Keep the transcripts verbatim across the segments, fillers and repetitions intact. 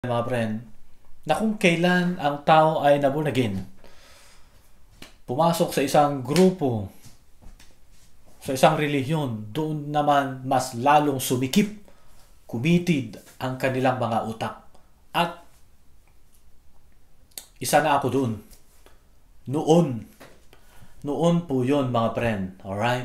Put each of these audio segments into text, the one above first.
Mga friend, na kung kailan ang tao ay nabunagin, pumasok sa isang grupo, sa isang relihiyon, doon naman mas lalong sumikip, kumitid ang kanilang mga utak. At isa na ako doon. Noon. Noon po yun, mga friend. Alright?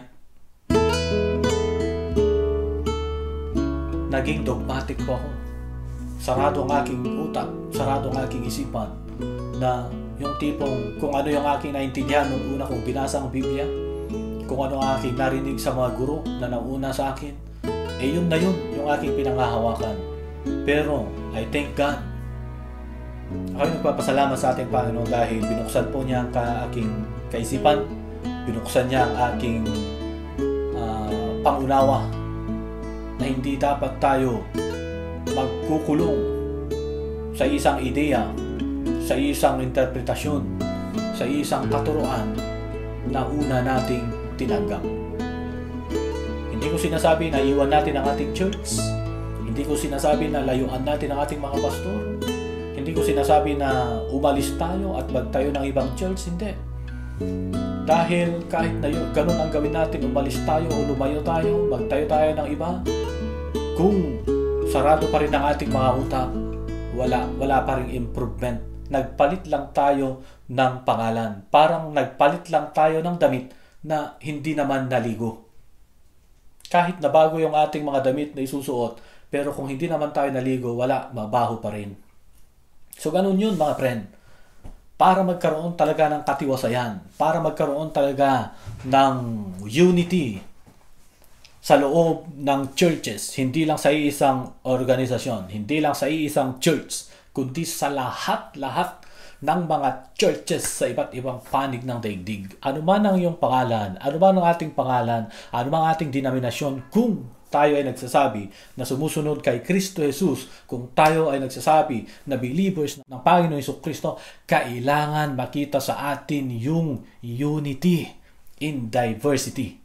Naging dogmatic po ako. Sarado ang aking utak, sarado ang aking isipan, na yung tipong kung ano yung aking naintindihan nung una kong binasa ang Biblia, kung ano ang aking narinig sa mga guro na nauna sa akin, eh yun na yun yung aking pinanghahawakan. Pero I thank God, ako'y nagpapasalamat sa ating Panginoon dahil binuksan po niya ang ka aking kaisipan, binuksan niya ang aking uh, pangunawa na hindi dapat tayo magkukulong sa isang ideya, sa isang interpretasyon, sa isang katuruan na una nating tinanggap. Hindi ko sinasabi na iwan natin ang ating church. Hindi ko sinasabi na layuan natin ang ating mga pastor. Hindi ko sinasabi na umalis tayo at magtayo ng ibang church. Hindi. Dahil kahit na yun, ganun ang gawin natin, umalis tayo o lumayo tayo, magtayo tayo ng iba, kung sarado pa rin ang ating mga utak, wala, wala pa rin improvement. Nagpalit lang tayo ng pangalan. Parang nagpalit lang tayo ng damit na hindi naman naligo. Kahit na bago yung ating mga damit na isusuot, pero kung hindi naman tayo naligo, wala, mabaho pa rin. So ganun yun, mga friend. Para magkaroon talaga ng katiwasayan, para magkaroon talaga ng unity sa loob ng churches, hindi lang sa iisang organisasyon, hindi lang sa iisang church, kundi sa lahat-lahat ng mga churches sa iba't ibang panig ng daigdig. Ano man ang iyong pangalan, ano man ang ating pangalan, ano man ang ating denominasyon, kung tayo ay nagsasabi na sumusunod kay Kristo Jesus, kung tayo ay nagsasabi na believers ng Panginoon Jesucristo, kailangan makita sa atin yung unity in diversity.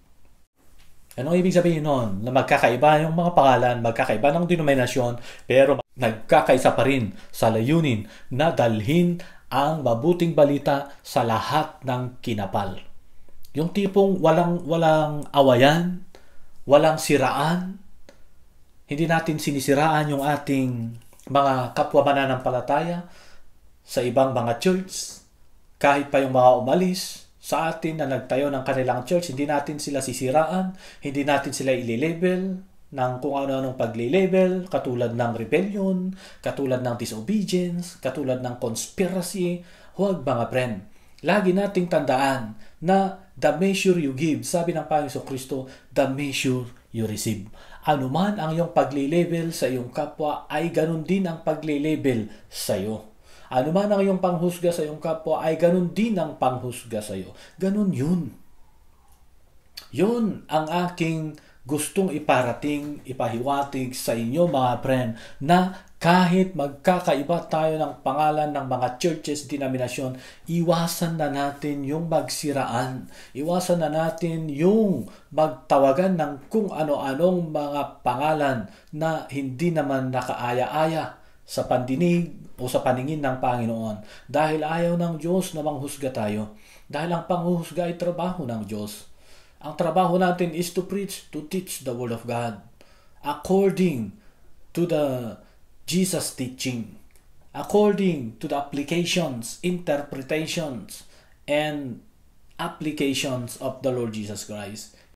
Ano ibig sabihin nun? Na magkakaiba yung mga pangalan, magkakaiba ng denominasyon, pero nagkakaisa pa rin sa layunin na dalhin ang mabuting balita sa lahat ng kinapal. Yung tipong walang, walang awayan, walang siraan, hindi natin sinisiraan yung ating mga kapwa mananampalataya sa ibang mga church, kahit pa yung mga umalis sa atin na nagtayo ng kanilang church, hindi natin sila sisiraan, hindi natin sila i-label ng kung ano-anong pag-label, katulad ng rebellion, katulad ng disobedience, katulad ng conspiracy. Huwag, mga friend. Lagi nating tandaan na the measure you give, sabi ng Panginoon Jesucristo, the measure you receive. Ano man ang iyong pag-label sa iyong kapwa, ay ganun din ang pag-label sa iyo. Ano man ang iyong panghusga sa iyong kapwa, ay ganun din ang panghusga sa iyo. Ganun yun. Yun ang aking gustong iparating, ipahiwatig sa inyo, mga friend, na kahit magkakaiba tayo ng pangalan ng mga churches, denominasyon, iwasan na natin yung magsiraan. Iwasan na natin yung magtawagan ng kung ano-anong mga pangalan na hindi naman nakaaya-aya sa pandinig o sa paningin ng Panginoon. Dahil ayaw ng Diyos na manghusga tayo. Dahil ang panghuhusga ay trabaho ng Diyos. Ang trabaho natin is to preach, to teach the Word of God according to the Jesus teaching, according to the applications, interpretations, and applications of the Lord Jesus Christ.